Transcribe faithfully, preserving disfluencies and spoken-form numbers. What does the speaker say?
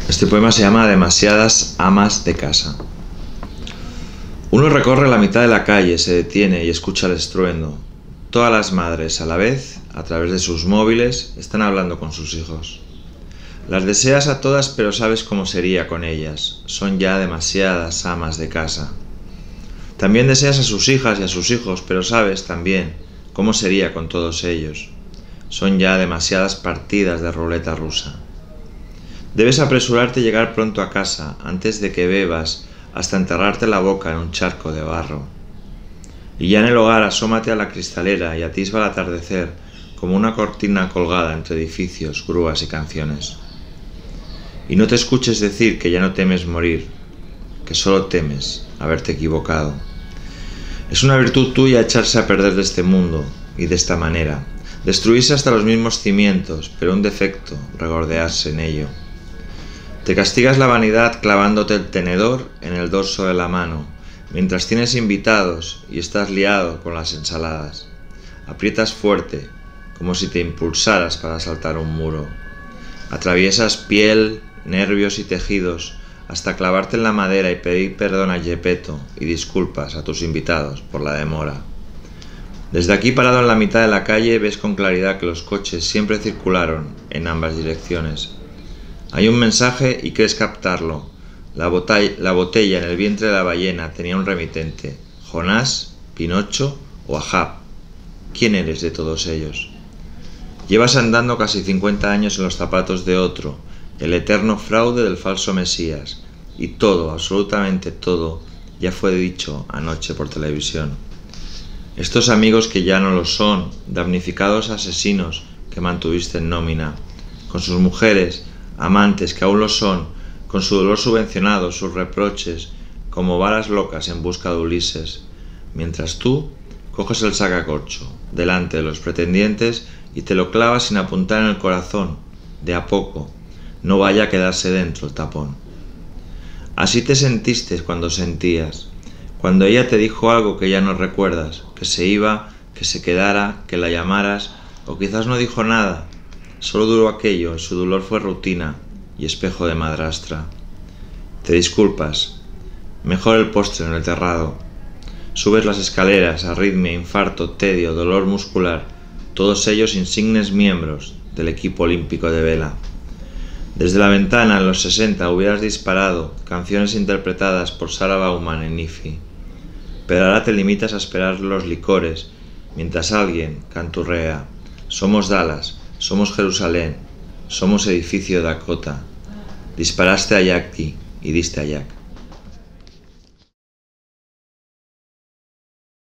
Este poema se llama Demasiadas amas de casa. Uno recorre la mitad de la calle, se detiene y escucha el estruendo. Todas las madres a la vez, a través de sus móviles, están hablando con sus hijos. Las deseas a todas, pero sabes cómo sería con ellas. Son ya demasiadas amas de casa. También deseas a sus hijas y a sus hijos, pero sabes también cómo sería con todos ellos. Son ya demasiadas partidas de ruleta rusa. Debes apresurarte a llegar pronto a casa, antes de que bebas hasta enterrarte la boca en un charco de barro. Y ya en el hogar asómate a la cristalera y atisba el atardecer como una cortina colgada entre edificios, grúas y canciones. Y no te escuches decir que ya no temes morir, que solo temes haberte equivocado. Es una virtud tuya echarse a perder de este mundo y de esta manera, destruirse hasta los mismos cimientos, pero un defecto regordearse en ello. Te castigas la vanidad clavándote el tenedor en el dorso de la mano, mientras tienes invitados y estás liado con las ensaladas. Aprietas fuerte, como si te impulsaras para saltar un muro. Atraviesas piel, nervios y tejidos hasta clavarte en la madera y pedir perdón a Gepetto y disculpas a tus invitados por la demora. Desde aquí parado en la mitad de la calle ves con claridad que los coches siempre circularon en ambas direcciones. Hay un mensaje y crees captarlo. La botella, la botella en el vientre de la ballena tenía un remitente. Jonás, Pinocho o Ahab. ¿Quién eres de todos ellos? Llevas andando casi cincuenta años en los zapatos de otro, el eterno fraude del falso Mesías, y todo, absolutamente todo, ya fue dicho anoche por televisión. Estos amigos que ya no lo son, damnificados asesinos que mantuviste en nómina, con sus mujeres, amantes que aún lo son, con su dolor subvencionado, sus reproches, como balas locas en busca de Ulises, mientras tú coges el sacacorcho delante de los pretendientes y te lo clavas sin apuntar en el corazón, de a poco, no vaya a quedarse dentro el tapón. Así te sentiste cuando sentías, cuando ella te dijo algo que ya no recuerdas, que se iba, que se quedara, que la llamaras, o quizás no dijo nada. Solo duró aquello, y su dolor fue rutina y espejo de madrastra. Te disculpas. Mejor el postre en el terrado. Subes las escaleras, arritmia, infarto, tedio, dolor muscular, todos ellos insignes miembros del equipo olímpico de vela. Desde la ventana en los sesenta hubieras disparado canciones interpretadas por Sarah Bauman en I F I, pero ahora te limitas a esperar los licores mientras alguien canturrea: somos Dallas, somos Jerusalén, somos edificio Dakota. Disparaste a Jackie y diste a Jack.